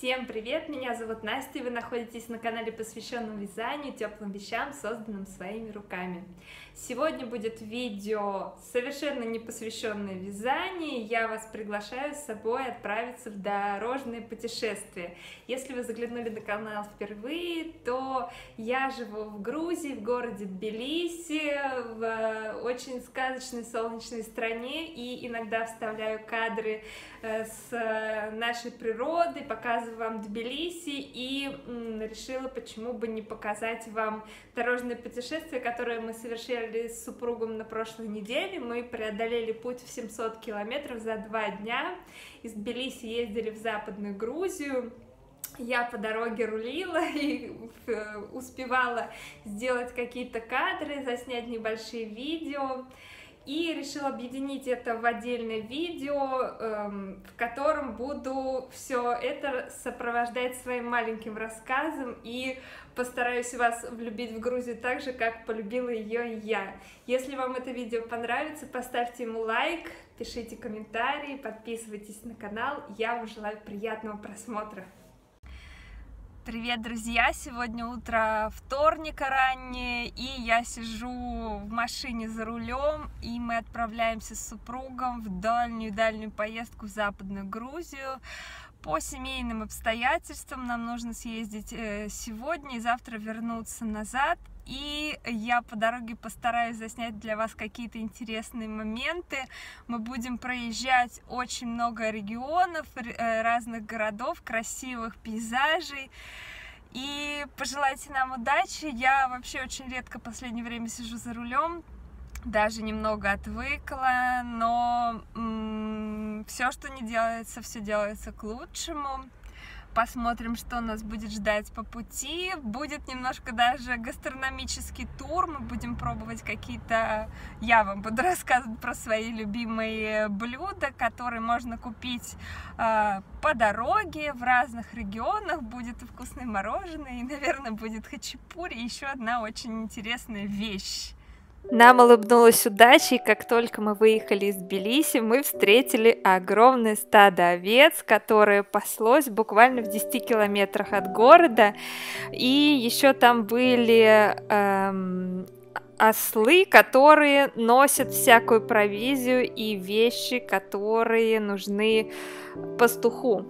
Всем привет! Меня зовут Настя, и вы находитесь на канале, посвященном вязанию, теплым вещам, созданным своими руками. Сегодня будет видео, совершенно не посвященное вязанию. Я вас приглашаю с собой отправиться в дорожное путешествие. Если вы заглянули на канал впервые, то я живу в Грузии, в городе Тбилиси, в очень сказочной солнечной стране, и иногда вставляю кадры с нашей природы, показываю вам Тбилиси, и решила, почему бы не показать вам дорожное путешествие, которое мы совершили с супругом на прошлой неделе. Мы преодолели путь в 700 километров за 2 дня. Из Тбилиси ездили в Западную Грузию. Я по дороге рулила и успевала сделать какие-то кадры, заснять небольшие видео. И решила объединить это в отдельное видео, в котором буду все это сопровождать своим маленьким рассказом и постараюсь вас влюбить в Грузию так же, как полюбила ее я. Если вам это видео понравится, поставьте ему лайк, пишите комментарии, подписывайтесь на канал. Я вам желаю приятного просмотра. Привет, друзья! Сегодня утро вторника раннее, и я сижу в машине за рулем, и мы отправляемся с супругом в дальнюю поездку в Западную Грузию. По семейным обстоятельствам нам нужно съездить сегодня и завтра вернуться назад. И я по дороге постараюсь заснять для вас какие-то интересные моменты. Мы будем проезжать очень много регионов, разных городов, красивых пейзажей. И пожелайте нам удачи. Я вообще очень редко в последнее время сижу за рулем, даже немного отвыкла, но все, что не делается, все делается к лучшему. Посмотрим, что нас будет ждать по пути. Будет немножко даже гастрономический тур. Мы будем пробовать какие-то... Я вам буду рассказывать про свои любимые блюда, которые можно купить по дороге в разных регионах. Будет и вкусное мороженое, и, наверное, будет хачапури. И еще одна очень интересная вещь. Нам улыбнулась удача, и как только мы выехали из Тбилиси, мы встретили огромное стадо овец, которое паслось буквально в 10 километрах от города. И еще там были ослы, которые носят всякую провизию и вещи, которые нужны пастуху.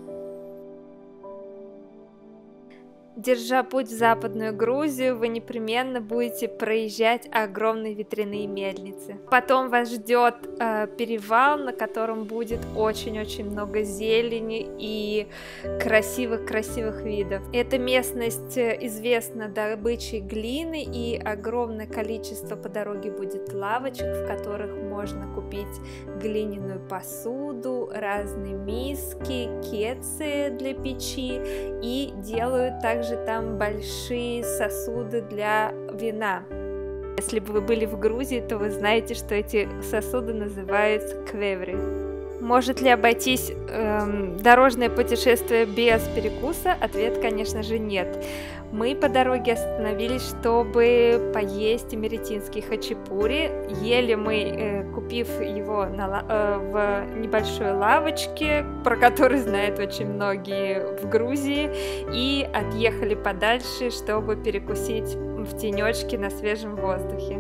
Держа путь в Западную Грузию, вы непременно будете проезжать огромные ветряные мельницы. Потом вас ждет перевал, на котором будет очень-очень много зелени и красивых видов. Эта местность известна добычей глины, и огромное количество по дороге будет лавочек, в которых можно купить глиняную посуду, разные миски, кецы для печи, и делают также там большие сосуды для вина. Если бы вы были в Грузии, то вы знаете, что эти сосуды называются квеври. Может ли обойтись дорожное путешествие без перекуса? Ответ, конечно же, нет. Мы по дороге остановились, чтобы поесть эмеретинский хачапури. Ели мы, купив его в небольшой лавочке, про которую знают очень многие в Грузии, и отъехали подальше, чтобы перекусить в тенечке на свежем воздухе.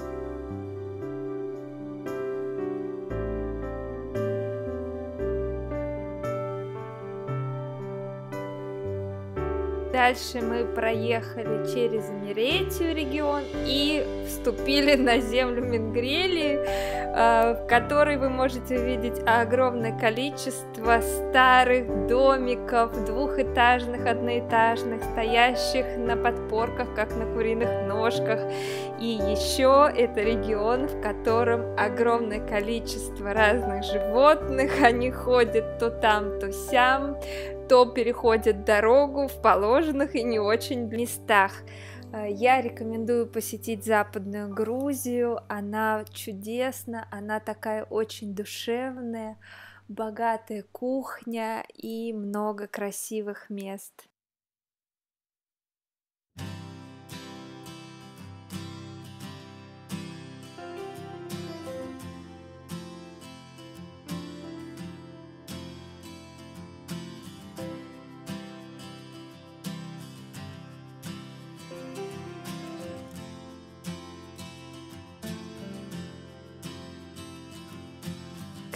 Дальше мы проехали через Иmeretию регион и вступили на землю Мингрелии, в которой вы можете увидеть огромное количество старых домиков, двухэтажных, одноэтажных, стоящих на подпорках, как на куриных ножках. И еще это регион, в котором огромное количество разных животных, они ходят то там, то сям, то переходят дорогу в положенных и не очень местах. Я рекомендую посетить Западную Грузию, она чудесна, она такая очень душевная, богатая кухня и много красивых мест.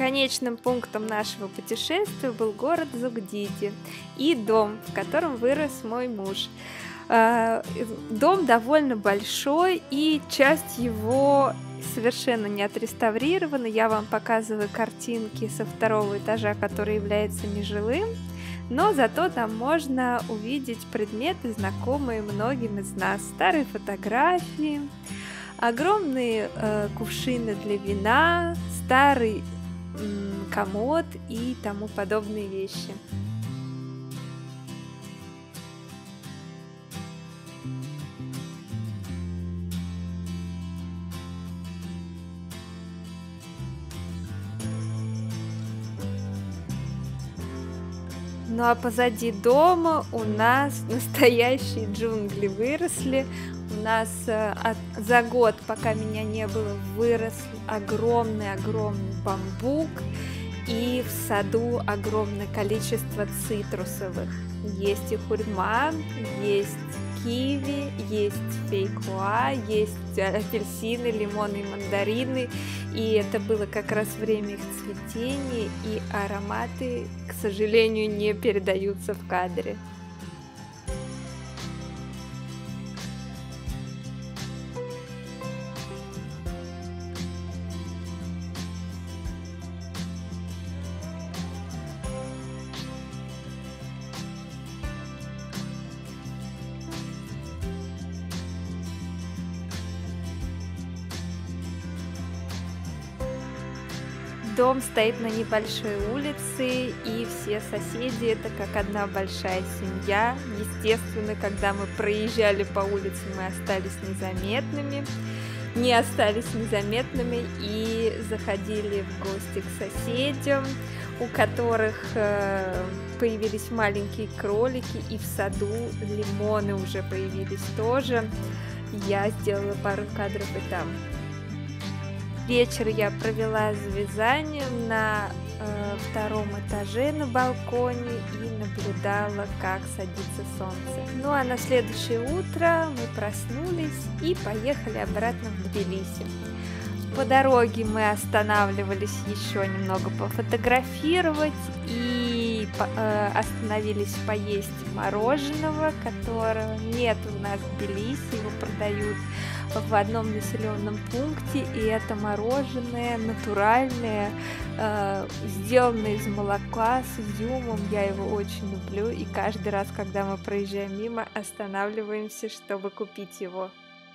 конечным пунктом нашего путешествия был город Зугдиди и дом, в котором вырос мой муж. Дом довольно большой, и часть его совершенно не отреставрирована. Я вам показываю картинки со второго этажа, который является нежилым, но зато там можно увидеть предметы, знакомые многим из нас. Старые фотографии, огромные кувшины для вина, старый комод и тому подобные вещи. Ну а позади дома у нас настоящие джунгли выросли. У нас за год, пока меня не было, вырос огромный бамбук. И в саду огромное количество цитрусовых. Есть и хурьма, есть киви, есть фейхоа, есть апельсины, лимоны и мандарины. И это было как раз время их цветения, и ароматы, к сожалению, не передаются в кадре. Дом стоит на небольшой улице, и все соседи это как одна большая семья. Естественно, когда мы проезжали по улице, мы не остались незаметными и заходили в гости к соседям, у которых появились маленькие кролики, и в саду лимоны уже появились тоже. Я сделала пару кадров и там. Вечер я провела за вязанием на втором этаже на балконе и наблюдала, как садится солнце. Ну а на следующее утро мы проснулись и поехали обратно в Тбилиси. По дороге мы останавливались еще немного пофотографировать и остановились поесть мороженого, которого нет у нас в Тбилиси, его продают в одном населенном пункте, и это мороженое натуральное, сделанное из молока с изюмом. Я его очень люблю, и каждый раз, когда мы проезжаем мимо, останавливаемся, чтобы купить его.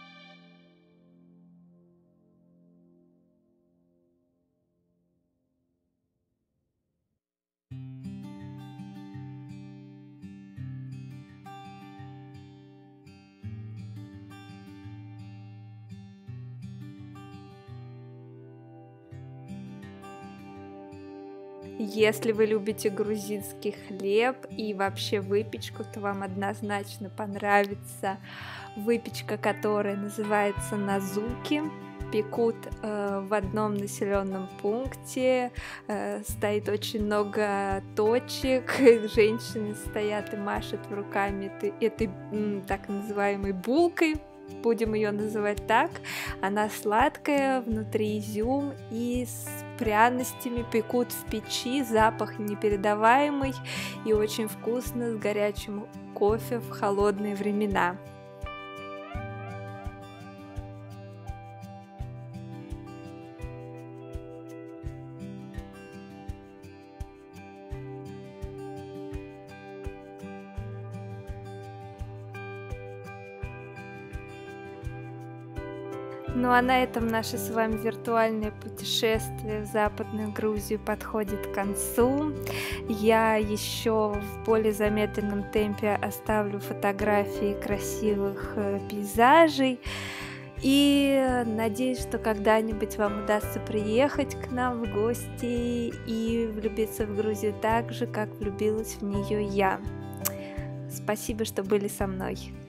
Если вы любите грузинский хлеб и вообще выпечку, то вам однозначно понравится выпечка, которая называется назуки. Пекут в одном населенном пункте, стоит очень много точек, женщины стоят и машут руками этой так называемой булкой. Будем ее называть так. Она сладкая, внутри изюм и с пряностями, пекут в печи, запах непередаваемый и очень вкусно с горячим кофе в холодные времена. Ну а на этом наше с вами виртуальное путешествие в Западную Грузию подходит к концу. Я еще в более замедленном темпе оставлю фотографии красивых пейзажей. И надеюсь, что когда-нибудь вам удастся приехать к нам в гости и влюбиться в Грузию так же, как влюбилась в нее я. Спасибо, что были со мной.